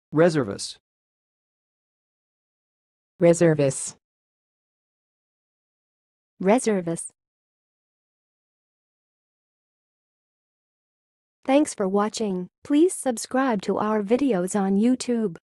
reservice, reservice, reservice. Thanks for watching. Please subscribe to our videos on YouTube.